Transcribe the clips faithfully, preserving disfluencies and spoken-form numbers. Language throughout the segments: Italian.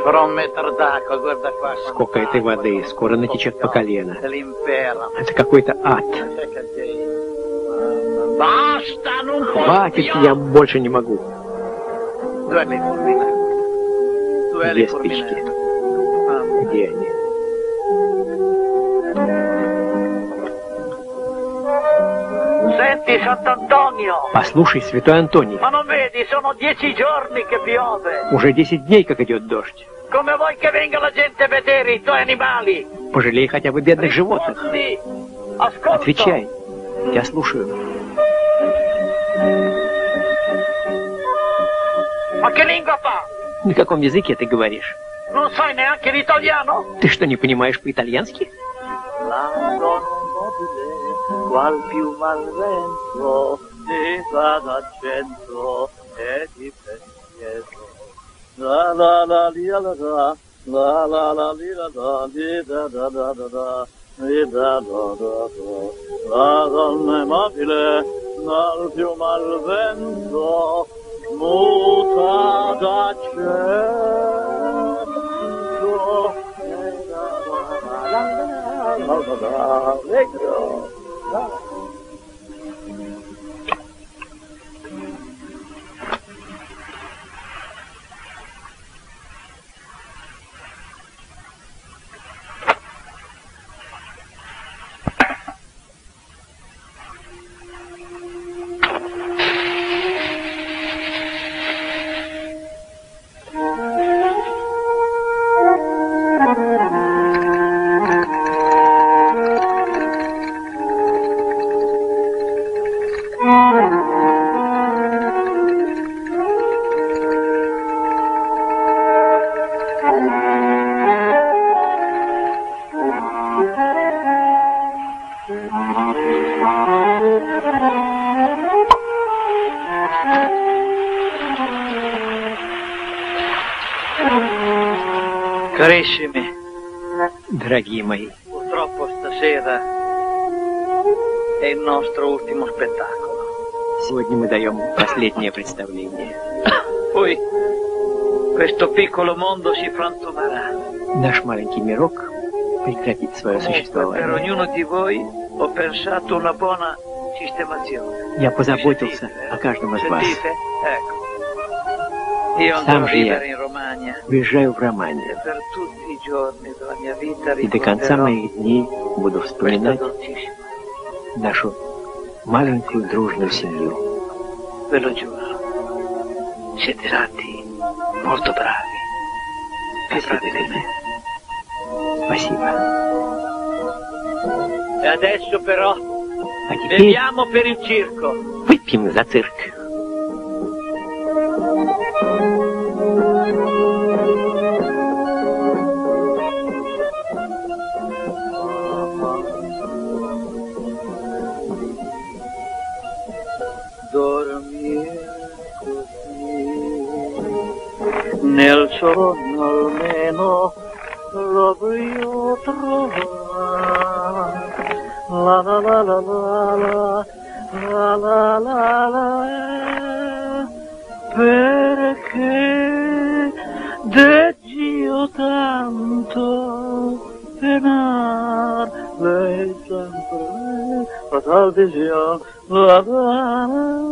Сколько этой воды, скоро натечет по колено. Это какой-то ад. Хватит, я больше не могу. Две спички. Где они? Послушай, святой Антоний. Уже десять дней, как идет дождь. Пожалей хотя бы бедных животных. Отвечай. Я слушаю. На каком языке ты говоришь? Ты что, не понимаешь по-итальянски? Qual più malvento ti fa d'accento e ti pensiero. La la la la la la la la la la la di da da da da da di da da da da. La donna mobile dal più malvento muta d'accento e da da da da da da. Carissimi, дорогие мои, purtroppo stasera è il nostro ultimo spettacolo. Сегодня мы даем последнее представление. Poi questo piccolo mondo si frantumerà. Наш маленький мирок прекратит свое Per существование. ognuno di voi ho pensato una buona sistemazione. Я позаботился о каждом из вас. Sentite? Ecco. Io andrò Сам a же я vivere in Romagna уезжаю в Романию. per tutti i giorni della mia vita И до конца ricorderò моих дней буду questa вспоминать dolcissima. нашу маленькую дружную семью. Ve lo giuro. Siete stati molto bravi. Più bravi di me. Спасибо. E adesso però А теперь beviamo per il circo. выпьем за цирк. Dormire così, nel sonno almeno lo voglio trovare. La la la la la la la la la la, perché decio tanto penar, lei sempre fatal visione. La la la.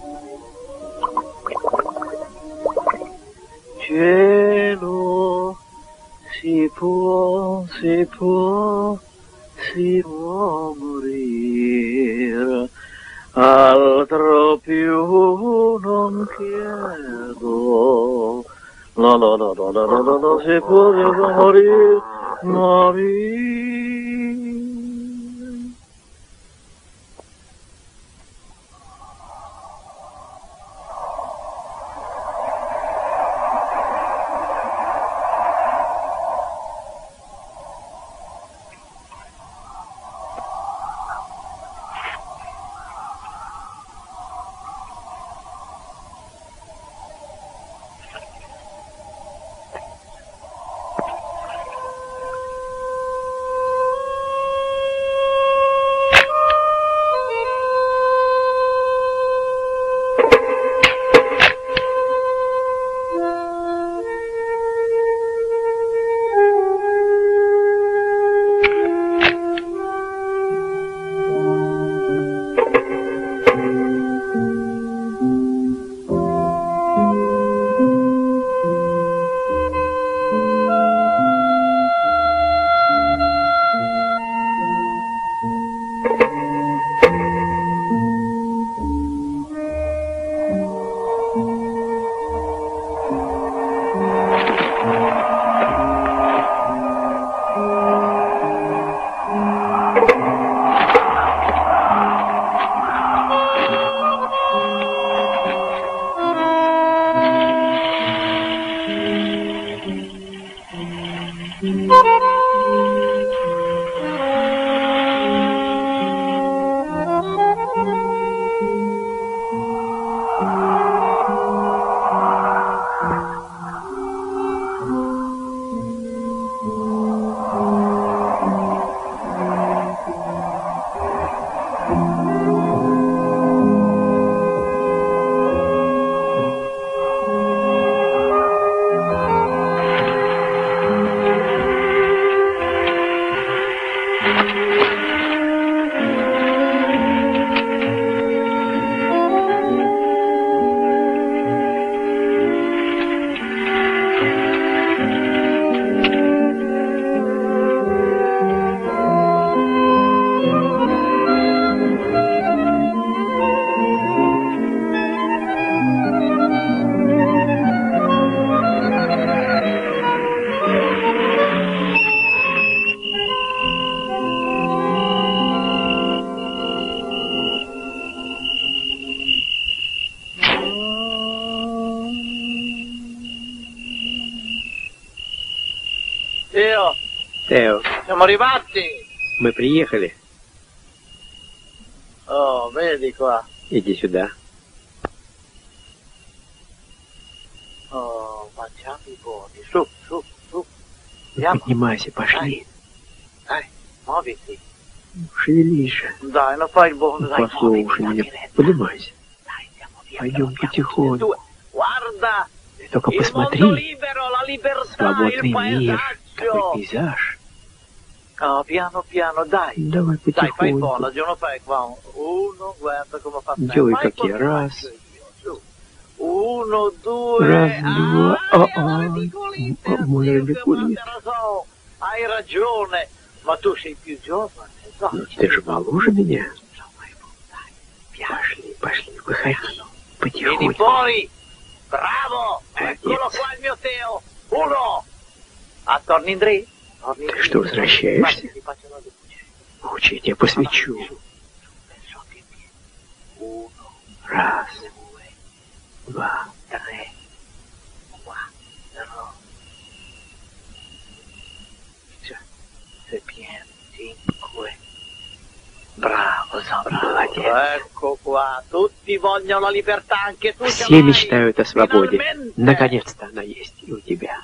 Cielo, si può, si può, si può morire, altro più non chiedo. La la la la la la la, la si può, si può morire, morire. Тео. Тео. Siamo arrivati. Мы приехали. Oh, vedi qua. Иди сюда. Oh, facciamo i voli. Su, su, su. Поднимайся, пошли. Dai, muoviti. Шевелись же. Dai, non fai il buono, dai, Послушай меня. Поднимайся. Пойдем потихоньку. Guarda. Только посмотри. Свободный мир. Какой пейзаж. Oh, piano piano, dai. Давай Dai, fai il buono, потихоньку. non fai qua. Uno, guarda come fa. Делай, как я. Раз. Uno, due. Раз, два. Ah, А-а. Мой радикулит. Hai ragione, ma tu sei più giovane. No, Ну, ты же моложе меня. Пошли, пошли, выходи. Vieni Потихоньку. fuori. Bravo. Eccolo Молодец. qua il mio Teo. Uno. Ah, torni in dritto? Torni in Ты что, dritto. возвращаешься? Guarda, ti faccio una luce. Лучше я тебя посвечу. Penso che vieni. Uno, Раз, due, два. tre, quattro. Se vieni, cinque. Bravo, sono Молодец. Ecco qua. Tutti vogliono la libertà, anche tu ce Все l'hai. мечтают о свободе. Finalmente. Наконец-то она есть и у тебя.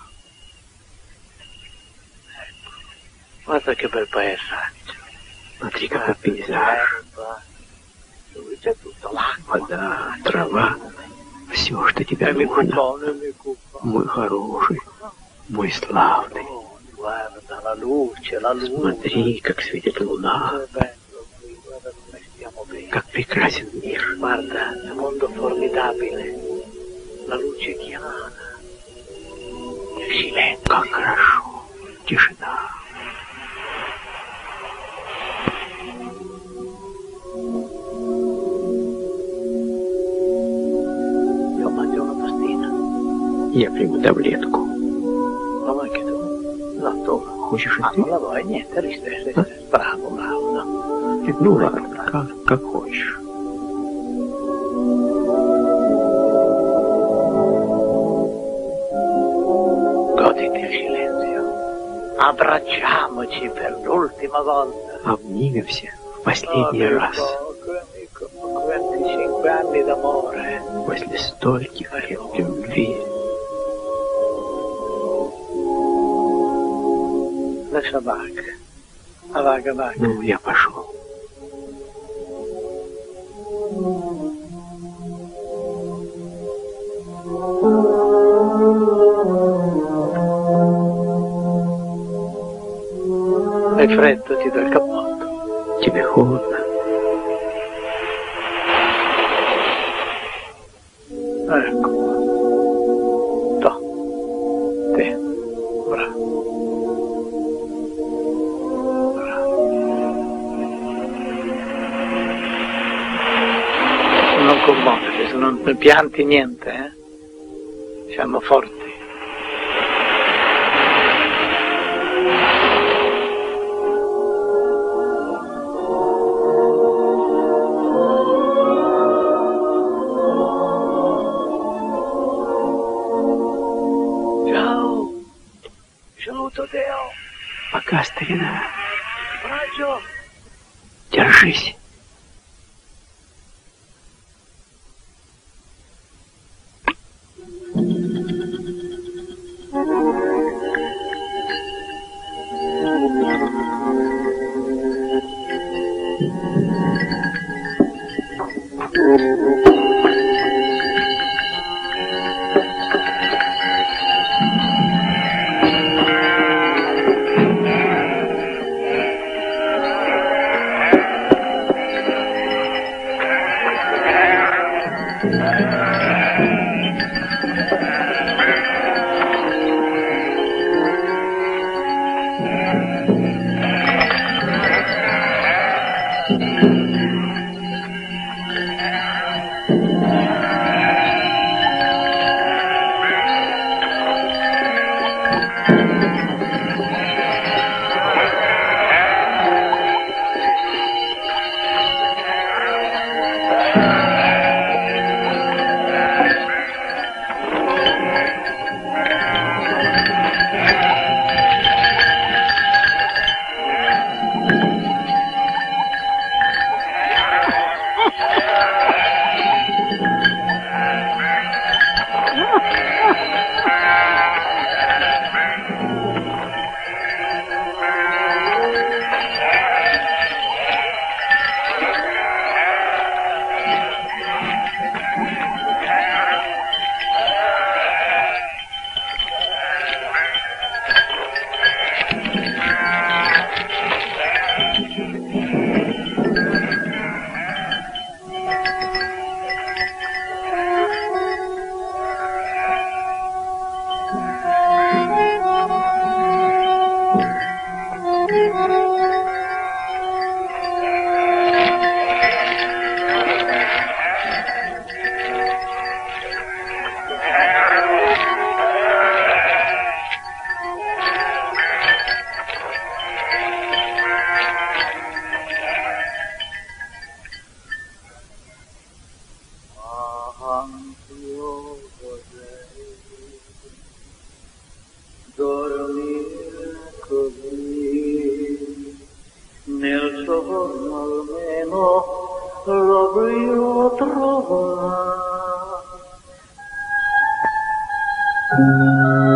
Guarda che bel paesaggio. Смотри, какой пейзаж. Dove c'è tutto l'acqua. Вода, трава. Все, что тебе E mi нужно. cuccone, mi cuccone. Мой хороший, мой славный. Oh, guarda la luce, la luce. Смотри, как светит луна. Che bello qui, guarda come stiamo bene. Как прекрасен мир. Guarda, è un mondo formidabile. La luce chiara. Il silenzio. Как хорошо. Тишина. Io mangio una pastina. Я приму таблетку. La vuoi anche tu? No, tu. Хочешь и Ah, ты? non la vuoi? Niente, ristai, ristai. Bravo, bravo, no. Ну ладно, как, как хочешь. Goditi il silenzio. Abbracciamoci per l'ultima volta. Обнимемся в последний раз. venticinque anni d'amore. После стольких лет любви. Lascia vaga. Vaga, vaga. Ну, я пошел. Hai freddo, ti do il cappotto. Тебе холодно? Ecco. To. Te. Bravo. Bravo. Non commuovere, se non pianti niente, eh. Siamo forti. Ciao. Saluto Teo. Пока, старина. Coraggio. Держись. Thank you.